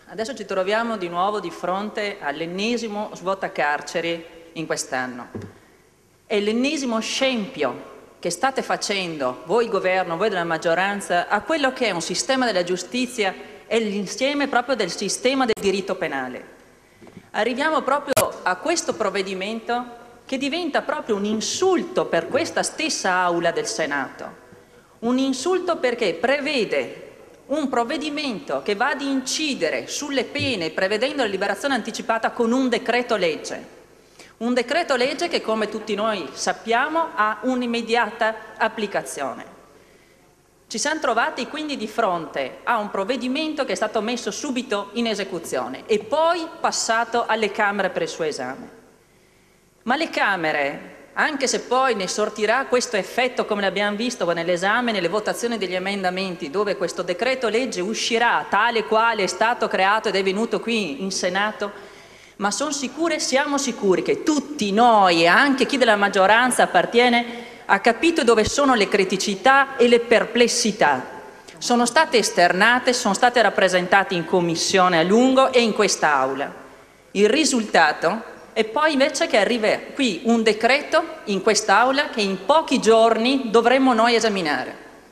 Adesso ci troviamo di nuovo di fronte all'ennesimo svuotacarceri in quest'anno. È l'ennesimo scempio che state facendo, voi governo, voi della maggioranza, a quello che è un sistema della giustizia e l'insieme proprio del sistema del diritto penale. Arriviamo proprio a questo provvedimento che diventa proprio un insulto per questa stessa Aula del Senato. Un insulto perché prevede un provvedimento che va ad incidere sulle pene prevedendo la liberazione anticipata con un decreto legge. Un decreto legge che, come tutti noi sappiamo, ha un'immediata applicazione. Ci siamo trovati quindi di fronte a un provvedimento che è stato messo subito in esecuzione e poi passato alle Camere per il suo esame. Ma le Camere, anche se poi ne sortirà questo effetto, come l'abbiamo visto nell'esame, nelle votazioni degli emendamenti, dove questo decreto legge uscirà tale quale è stato creato ed è venuto qui in Senato, ma siamo sicuri che tutti noi, e anche chi della maggioranza appartiene, ha capito dove sono le criticità e le perplessità. Sono state esternate, sono state rappresentate in commissione a lungo e in quest'Aula. Il risultato e poi invece che arriva qui un decreto in quest'Aula che in pochi giorni dovremmo noi esaminare.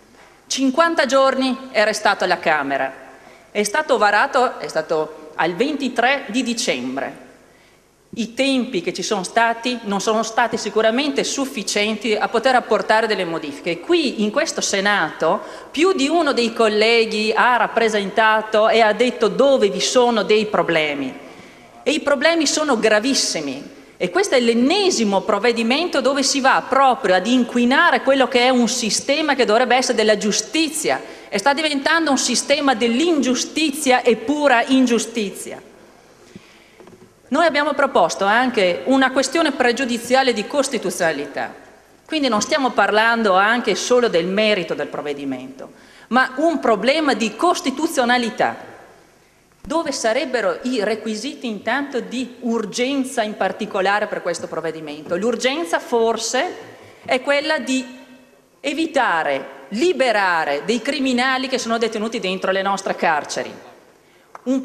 50 giorni è restato alla Camera, è stato varato, è stato al 23 di dicembre. I tempi che ci sono stati non sono stati sicuramente sufficienti a poter apportare delle modifiche. Qui in questo Senato più di uno dei colleghi ha rappresentato e ha detto dove vi sono dei problemi. E i problemi sono gravissimi e questo è l'ennesimo provvedimento dove si va proprio ad inquinare quello che è un sistema che dovrebbe essere della giustizia e sta diventando un sistema dell'ingiustizia e pura ingiustizia. Noi abbiamo proposto anche una questione pregiudiziale di costituzionalità, quindi non stiamo parlando anche solo del merito del provvedimento, ma un problema di costituzionalità, dove sarebbero i requisiti intanto di urgenza in particolare per questo provvedimento. L'urgenza forse è quella di evitare, liberare dei criminali che sono detenuti dentro le nostre carceri. Un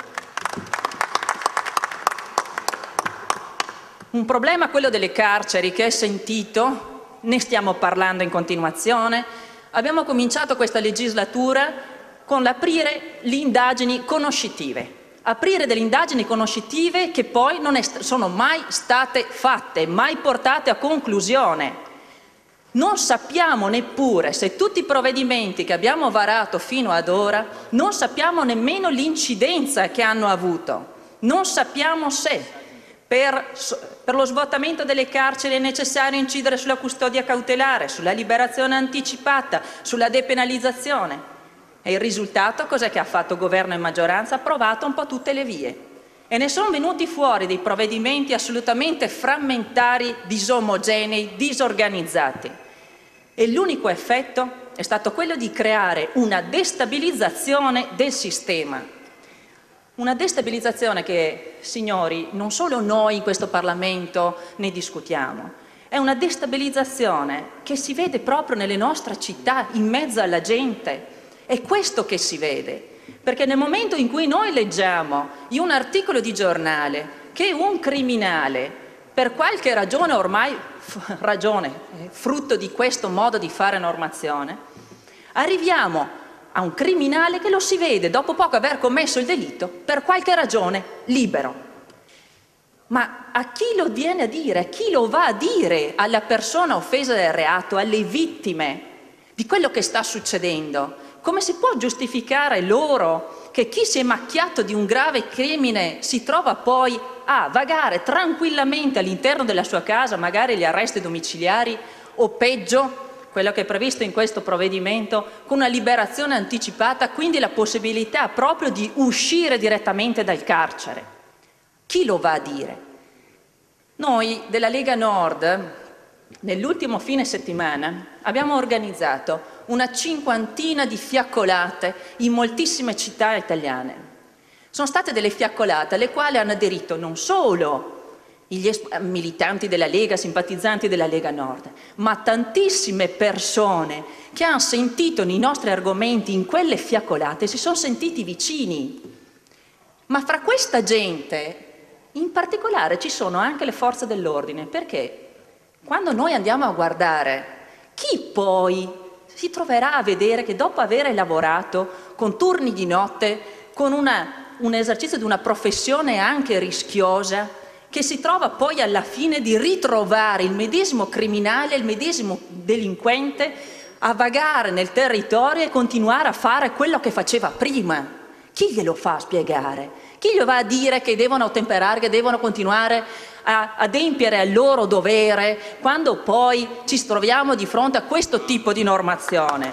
problema, quello delle carceri, che è sentito, ne stiamo parlando in continuazione. Abbiamo cominciato questa legislatura con l'aprire le indagini conoscitive. Aprire delle indagini conoscitive che poi non sono mai state fatte, mai portate a conclusione. Non sappiamo neppure se tutti i provvedimenti che abbiamo varato fino ad ora, non sappiamo nemmeno l'incidenza che hanno avuto. Non sappiamo se per lo svuotamento delle carceri è necessario incidere sulla custodia cautelare, sulla liberazione anticipata, sulla depenalizzazione. E il risultato cos'è che ha fatto governo e maggioranza? Ha provato un po' tutte le vie. E ne sono venuti fuori dei provvedimenti assolutamente frammentari, disomogenei, disorganizzati. E l'unico effetto è stato quello di creare una destabilizzazione del sistema. Una destabilizzazione che, signori, non solo noi in questo Parlamento ne discutiamo, è una destabilizzazione che si vede proprio nelle nostre città, in mezzo alla gente. È questo che si vede, perché nel momento in cui noi leggiamo in un articolo di giornale che un criminale, per qualche ragione ormai, frutto di questo modo di fare normazione, arriviamo a un criminale che lo si vede dopo poco aver commesso il delitto, per qualche ragione, libero. Ma a chi lo viene a dire? A chi lo va a dire alla persona offesa del reato, alle vittime di quello che sta succedendo? Come si può giustificare loro che chi si è macchiato di un grave crimine si trova poi a vagare tranquillamente all'interno della sua casa, magari gli arresti domiciliari o peggio, quello che è previsto in questo provvedimento, con una liberazione anticipata, quindi la possibilità proprio di uscire direttamente dal carcere? Chi lo va a dire? Noi della Lega Nord, nell'ultimo fine settimana, abbiamo organizzato una cinquantina di fiaccolate in moltissime città italiane. Sono state delle fiaccolate alle quali hanno aderito non solo gli militanti della Lega, simpatizzanti della Lega Nord, ma tantissime persone che hanno sentito i nostri argomenti in quelle fiaccolate e si sono sentiti vicini. Ma fra questa gente, in particolare, ci sono anche le forze dell'ordine, perché quando noi andiamo a guardare chi poi si troverà a vedere che dopo aver lavorato con turni di notte, con un esercizio di una professione anche rischiosa, che si trova poi alla fine di ritrovare il medesimo criminale, il medesimo delinquente a vagare nel territorio e continuare a fare quello che faceva prima? Chi glielo fa spiegare? Chi gli va a dire che devono ottemperare, che devono continuare a adempiere al loro dovere quando poi ci troviamo di fronte a questo tipo di normazione?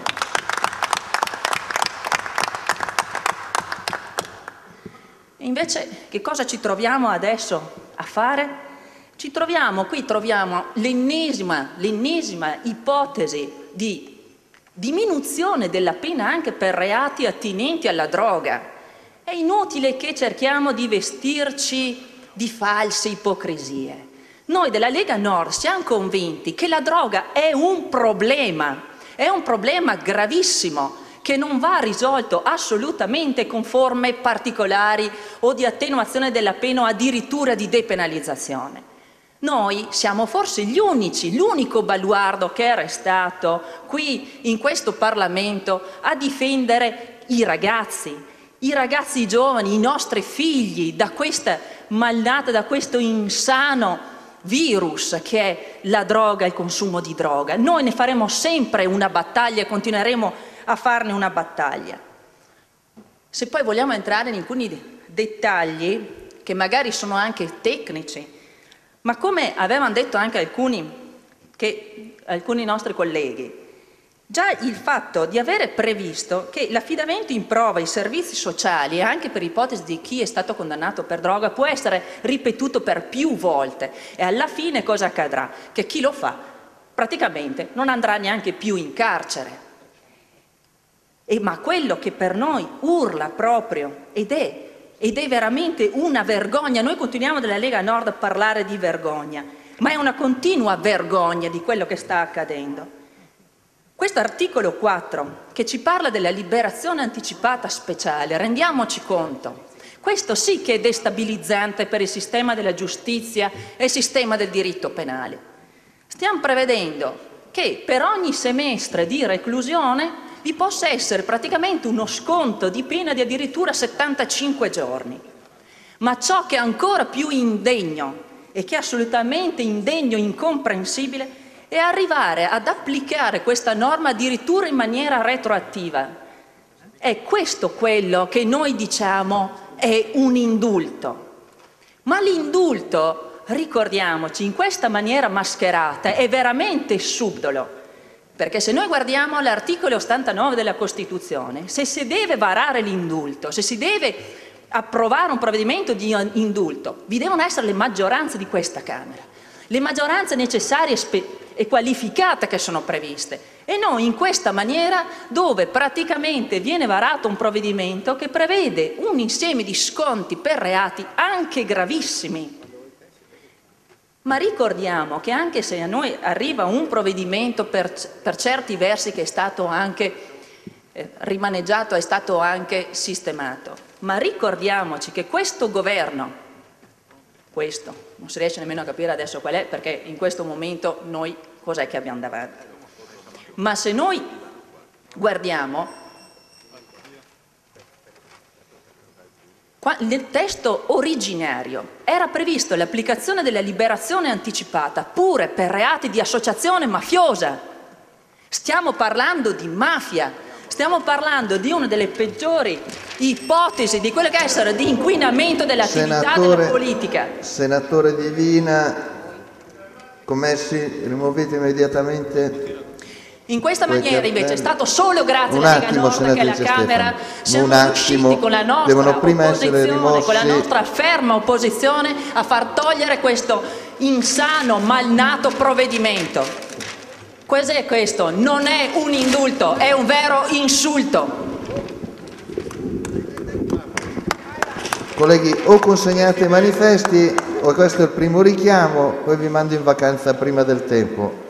E invece che cosa ci troviamo adesso a fare? Troviamo l'ennesima ipotesi di diminuzione della pena anche per reati attinenti alla droga. È inutile che cerchiamo di vestirci di false ipocrisie. Noi della Lega Nord siamo convinti che la droga è un problema gravissimo, che non va risolto assolutamente con forme particolari o di attenuazione della pena o addirittura di depenalizzazione. Noi siamo forse l'unico baluardo che è restato qui in questo Parlamento a difendere i ragazzi giovani, i nostri figli, da questa malnata, da questo insano virus che è la droga, il consumo di droga. Noi ne faremo sempre una battaglia e continueremo a farne una battaglia. Se poi vogliamo entrare in alcuni dettagli che magari sono anche tecnici, ma come avevano detto anche alcuni nostri colleghi, già il fatto di avere previsto che l'affidamento in prova ai servizi sociali, anche per ipotesi di chi è stato condannato per droga, può essere ripetuto per più volte, e alla fine cosa accadrà? Che chi lo fa praticamente non andrà neanche più in carcere. Ma quello che per noi urla proprio ed è veramente una vergogna, noi continuiamo della Lega Nord a parlare di vergogna, ma è una continua vergogna di quello che sta accadendo. Questo articolo 4 che ci parla della liberazione anticipata speciale, rendiamoci conto, questo sì che è destabilizzante per il sistema della giustizia e il sistema del diritto penale. Stiamo prevedendo che per ogni semestre di reclusione vi possa essere praticamente uno sconto di pena di addirittura 75 giorni. Ma ciò che è ancora più indegno e che è assolutamente indegno e incomprensibile è arrivare ad applicare questa norma addirittura in maniera retroattiva. È questo quello che noi diciamo è un indulto. Ma l'indulto, ricordiamoci, in questa maniera mascherata è veramente subdolo. Perché se noi guardiamo l'articolo 89 della Costituzione, se si deve varare l'indulto, se si deve approvare un provvedimento di indulto, vi devono essere le maggioranze di questa Camera, le maggioranze necessarie e qualificate che sono previste. E noi in questa maniera, dove praticamente viene varato un provvedimento che prevede un insieme di sconti per reati anche gravissimi. Ma ricordiamo che anche se a noi arriva un provvedimento per certi versi che è stato anche rimaneggiato, è stato anche sistemato, ma ricordiamoci che questo governo, non si riesce nemmeno a capire adesso qual è, perché in questo momento noi cos'è che abbiamo davanti? Ma se noi guardiamo, nel testo originario era previsto l'applicazione della liberazione anticipata pure per reati di associazione mafiosa. Stiamo parlando di mafia, stiamo parlando di una delle peggiori ipotesi di quello che è essere di inquinamento dell'attività della politica. Senatore Divina, commessi, rimuovete immediatamente. In questa maniera invece è stato solo grazie alla Lega Nord che alla Camera siamo riusciti con la nostra opposizione, con la nostra ferma opposizione a far togliere questo insano, malnato provvedimento. Cos'è questo? Non è un indulto, è un vero insulto. Colleghi, o consegnate i manifesti o questo è il primo richiamo, poi vi mando in vacanza prima del tempo.